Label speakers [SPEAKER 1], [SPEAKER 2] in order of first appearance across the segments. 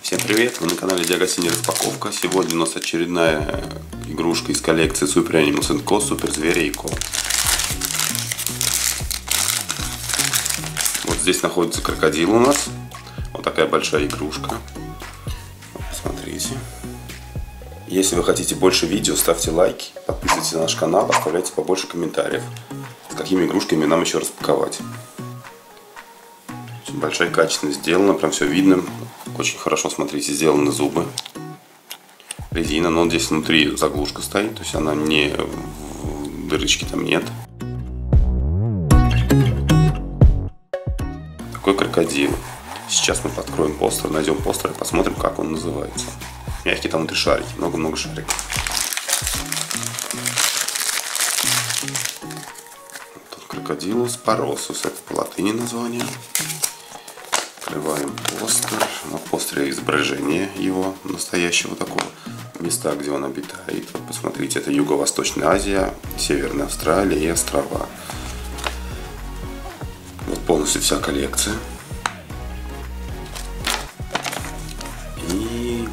[SPEAKER 1] Всем привет! Вы на канале Диего Синий Распаковка. Сегодня у нас очередная игрушка из коллекции Super Animals & Co. Супер Звери и Ко. Вот здесь находится крокодил у нас. Вот такая большая игрушка. Посмотрите. Если вы хотите больше видео, ставьте лайки, подписывайтесь на наш канал, оставляйте побольше комментариев, с какими игрушками нам еще распаковать. Очень большая, качественно сделано, прям все видно. Очень хорошо, смотрите, сделаны зубы. Резина, но здесь внутри заглушка стоит, то есть она не дырочки там нет. Такой крокодил. Сейчас мы подкроем постер, найдем постер и посмотрим, как он называется. Мягкие там внутри шарики, много-много шариков. Тут крокодилус паросус, это по латыни название. Открываем постер. На постере изображение его настоящего такого. Места, где он обитает. Вот посмотрите, это Юго-Восточная Азия, Северная Австралия и острова. Вот полностью вся коллекция. И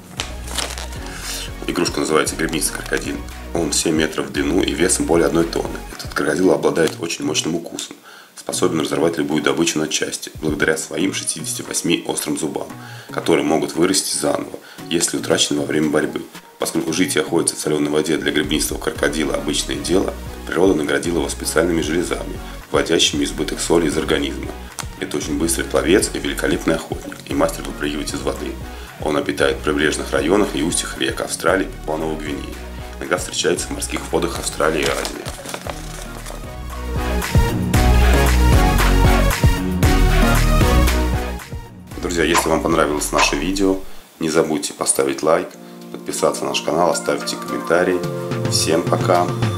[SPEAKER 1] игрушка называется гребнистый крокодил. Он 7 метров в длину и весом более 1 тонны. Этот крокодил обладает очень мощным укусом. Способен разорвать любую добычу на части, благодаря своим 68 острым зубам, которые могут вырасти заново, если утрачены во время борьбы. Поскольку жить и охотиться в соленой воде для гребнистого крокодила обычное дело, природа наградила его специальными железами, выводящими избыток соли из организма. Это очень быстрый пловец и великолепный охотник, и мастер выпрыгивать из воды. Он обитает в прибрежных районах и устьях рек Австралии и Папуа-Новой Гвинеи. Иногда встречается в морских водах Австралии и Азии. Друзья, если вам понравилось наше видео, не забудьте поставить лайк, подписаться на наш канал, оставьте комментарий. Всем пока!